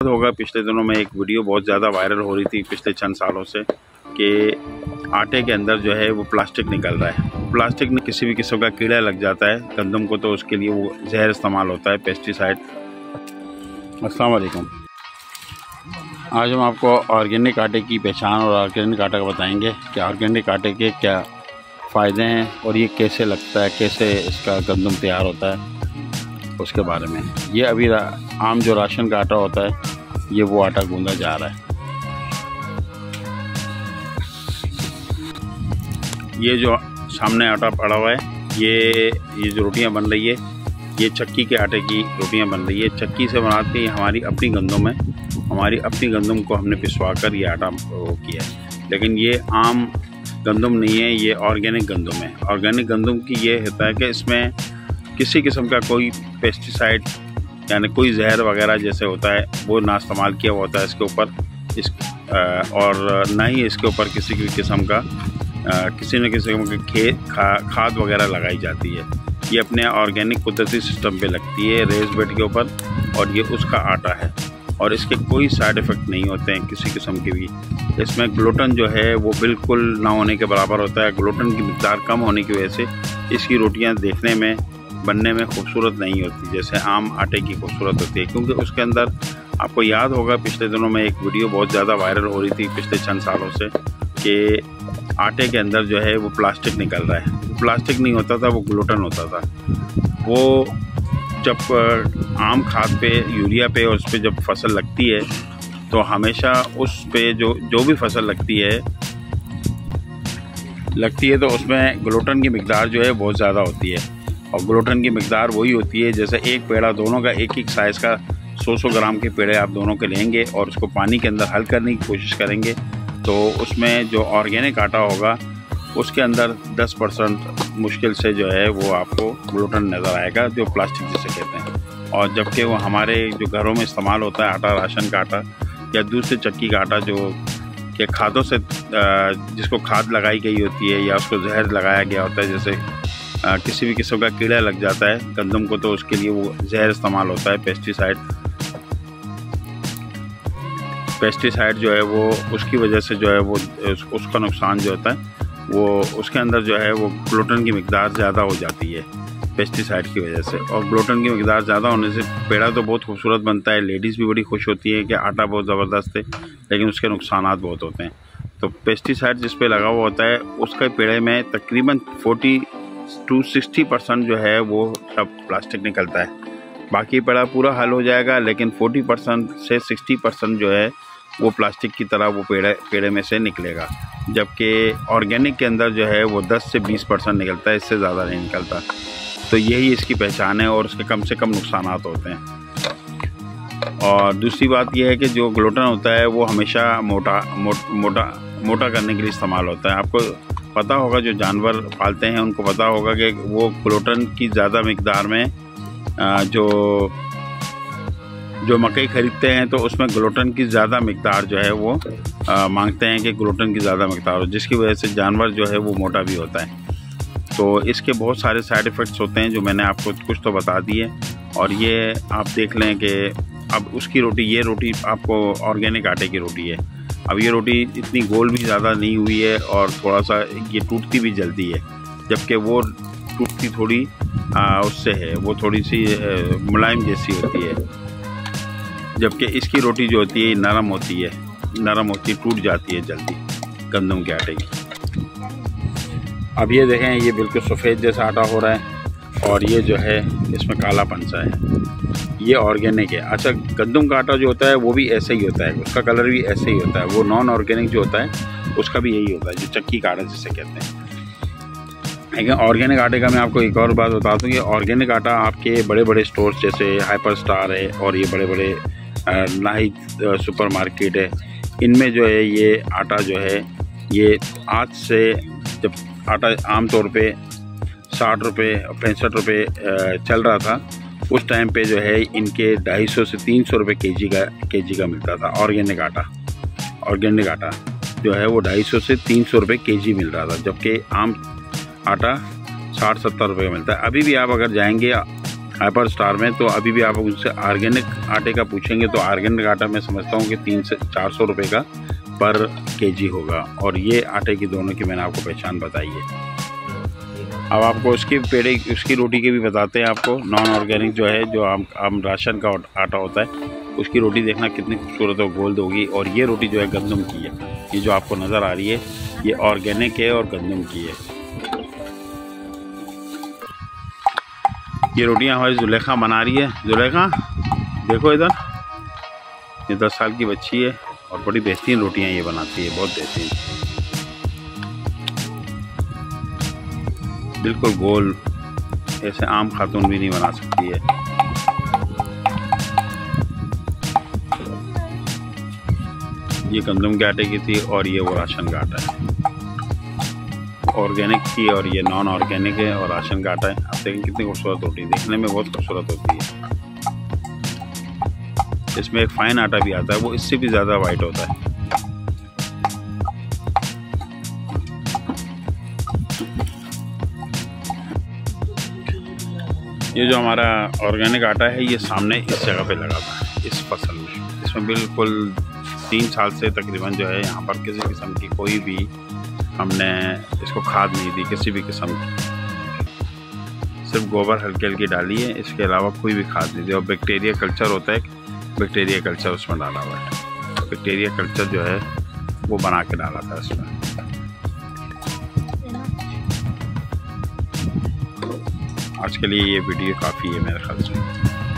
होगा पिछले दिनों में एक वीडियो बहुत ज़्यादा वायरल हो रही थी पिछले चंद सालों से कि आटे के अंदर जो है वो प्लास्टिक निकल रहा है। प्लास्टिक में किसी भी किस्म का कीड़ा लग जाता है गंदम को, तो उसके लिए वो जहर इस्तेमाल होता है, पेस्टिसाइड। अस्सलाम वालेकुम। आज हम आपको ऑर्गेनिक आटे की पहचान और ऑर्गेनिक आटा का बताएंगे कि ऑर्गेनिक आटे के क्या फ़ायदे हैं और ये कैसे लगता है, कैसे इसका गंदम तैयार होता है, उसके बारे में। ये अभी आम जो राशन का आटा होता है, ये वो आटा गूंदा जा रहा है। ये जो सामने आटा पड़ा हुआ है, ये जो रोटियां बन रही है, ये चक्की के आटे की रोटियां बन रही है। चक्की से बनाते हैं हमारी अपनी गंदम है, हमारी अपनी गंदम को हमने पिसवा कर ये आटा वो किया है। लेकिन ये आम गंदम नहीं है, ये ऑर्गेनिक गंदम है। ऑर्गेनिक गंदम की ये होता है कि इसमें किसी किस्म का कोई पेस्टिसाइड यानी कोई जहर वगैरह जैसे होता है वो ना इस्तेमाल किया हुआ होता है इसके ऊपर, और ना ही इसके ऊपर किसी भी किस्म का किसी न किसी किस्म की खाद वगैरह लगाई जाती है। ये अपने ऑर्गेनिक कुदरती सिस्टम पे लगती है, रेस बेड के ऊपर, और ये उसका आटा है और इसके कोई साइड इफ़ेक्ट नहीं होते हैं किसी किस्म के भी। इसमें ग्लूटेन जो है वो बिल्कुल ना होने के बराबर होता है। ग्लूटेन की मिक़दार कम होने की वजह से इसकी रोटियां देखने में, बनने में खूबसूरत नहीं होती जैसे आम आटे की खूबसूरत होती है, क्योंकि उसके अंदर आपको याद होगा पिछले दिनों में एक वीडियो बहुत ज़्यादा वायरल हो रही थी पिछले चंद सालों से कि आटे के अंदर जो है वो प्लास्टिक निकल रहा है। प्लास्टिक नहीं होता था, वो ग्लूटेन होता था। वो जब आम खाद पे, यूरिया पे, उस पर जब फसल लगती है तो हमेशा उस पे जो भी फसल लगती है तो उसमें ग्लूटेन की मिक़दार जो है बहुत ज़्यादा होती है। और ग्लूटेन की मिक़दार वही होती है जैसे एक पेड़ा, दोनों का एक साइज़ का 100 ग्राम के पेड़े आप दोनों के लेंगे और उसको पानी के अंदर हल करने की कोशिश करेंगे तो उसमें जो ऑर्गेनिक आटा होगा उसके अंदर 10% मुश्किल से जो है वो आपको ग्लूटेन नज़र आएगा, जो प्लास्टिक जिसे कहते हैं। और जबकि वो हमारे जो घरों में इस्तेमाल होता है आटा, राशन का आटा या दूसरे चक्की का आटा, जो कि खादों से जिसको खाद लगाई गई होती है या उसको जहर लगाया गया होता है, जैसे किसी भी किस्म का कीड़ा लग जाता है गंदम को तो उसके लिए वो जहर इस्तेमाल होता है, पेस्टिसाइड जो है वो उसकी वजह से जो है वो उसका नुकसान जो होता है वो उसके अंदर जो है वो ग्लूटेन की मिक़दार ज़्यादा हो जाती है पेस्टिसाइड की वजह से। और ग्लूटेन की मिक़दार ज़्यादा होने से पेड़ा तो बहुत खूबसूरत बनता है, लेडीज़ भी बड़ी खुश होती है कि आटा बहुत ज़बरदस्त है, लेकिन उसके नुकसानात बहुत होते हैं। तो पेस्टिसाइड जिस पे लगा हुआ होता है उसके पेड़े में तकरीबन 40 to 60% जो है वो सब प्लास्टिक निकलता है। बाकी पेड़ा पूरा हल हो जाएगा, लेकिन 40% से 60% जो है वो प्लास्टिक की तरह वो पेड़े में से निकलेगा। जबकि ऑर्गेनिक के अंदर जो है वो 10 से 20% निकलता है, इससे ज़्यादा नहीं निकलता। तो यही इसकी पहचान है और उसके कम से कम नुकसानात होते हैं। और दूसरी बात यह है कि जो ग्लूटेन होता है वो हमेशा मोटा करने के लिए इस्तेमाल होता है। आपको पता होगा जो जानवर पालते हैं उनको पता होगा कि वो ग्लूटेन की ज़्यादा मिक़दार में जो मकई ख़रीदते हैं तो उसमें ग्लूटेन की ज़्यादा मिक़दार जो है वो मांगते हैं कि ग्लूटेन की ज़्यादा मिक़दार हो, जिसकी वजह से जानवर जो है वो मोटा भी होता है। तो इसके बहुत सारे साइड इफ़ेक्ट्स होते हैं जो मैंने आपको कुछ तो बता दिए। और ये आप देख लें कि अब उसकी रोटी, ये रोटी आपको ऑर्गेनिक आटे की रोटी है। अब ये रोटी इतनी गोल भी ज़्यादा नहीं हुई है और थोड़ा सा ये टूटती भी जल्दी है, जबकि वो टूटती थोड़ी उससे है, वो थोड़ी सी मुलायम जैसी होती है। जबकि इसकी रोटी जो होती है नरम होती है, टूट जाती है जल्दी गंदम के आटे की। अब ये देखें, ये बिल्कुल सफ़ेद जैसा आटा हो रहा है और ये जो है इसमें कालापन सा है, ये ऑर्गेनिक है। अच्छा, गंदम का आटा जो होता है वो भी ऐसे ही होता है, उसका कलर भी ऐसे ही होता है। वो नॉन ऑर्गेनिक जो होता है उसका भी यही होता है, जो चक्की का आटा जिसे कहते हैं। लेकिन ऑर्गेनिक आटे का मैं आपको एक और बात बता दूँ कि ऑर्गेनिक आटा आपके बड़े बड़े स्टोर्स जैसे हाइपर स्टार है और ये बड़े बड़े नाहिद सुपर मार्केट है, इनमें जो है ये आटा जो है ये आज से, जब आटा आम तौर पे 60 रुपये 65 रुपये चल रहा था उस टाइम पे जो है इनके 250 से 300 रुपये केजी का मिलता था। ऑर्गेनिक आटा जो है वो 250 से 300 रुपये केजी मिल रहा था, जबकि आम आटा 60-70 रुपये का मिलता है। अभी भी आप अगर जाएंगे हाइपर स्टार में। तो अभी भी आप उनसे ऑर्गेनिक आटे का पूछेंगे तो ऑर्गेनिक आटा मैं समझता हूँ कि 300 से 400 रुपये का पर केजी होगा। और ये आटे की दोनों की मैंने आपको पहचान बताई है। अब आपको उसकी रोटी के भी बताते हैं आपको। नॉन ऑर्गेनिक जो है, जो आम राशन का आटा होता है, उसकी रोटी देखना कितनी खूबसूरत और गोल्ड होगी। और ये रोटी जो है गंदम की है, ये जो आपको नज़र आ रही है ये ऑर्गेनिक है और गंदम की है। ये रोटियां हमारी जुलेखा बना रही है। जुलेखा देखो इधर, ये 10 साल की बच्ची है और बड़ी बेहतरीन रोटियां ये बनाती है, बहुत बेहतरीन, बिल्कुल गोल, ऐसे आम खातून भी नहीं बना सकती है। ये गंदम के आटे की थी और ये वो राशन का आटा है। ऑर्गेनिक की और ये नॉन ऑर्गेनिक है और राशन का आटा है। आप देखें कितनी खूबसूरत रोटी, देखने में बहुत खूबसूरत होती है। इसमें एक फाइन आटा भी आता है, वो इससे भी ज़्यादा वाइट होता है। ये जो हमारा ऑर्गेनिक आटा है ये सामने इस जगह पे लगा था है, इस फसल में। इसमें बिल्कुल 3 साल से तकरीबन जो है यहाँ पर किसी किस्म की कोई भी हमने इसको खाद नहीं दी, किसी भी किस्म की, सिर्फ गोबर हल्की हल्की डाली है, इसके अलावा कोई भी खाद नहीं दी। और बैक्टीरिया कल्चर होता है, बैक्टीरिया कल्चर उसमें डाला हुआ है। बैक्टीरिया कल्चर जो है वो बना के डाला था इसमें। आज के लिए ये वीडियो काफ़ी है मेरे ख्याल से।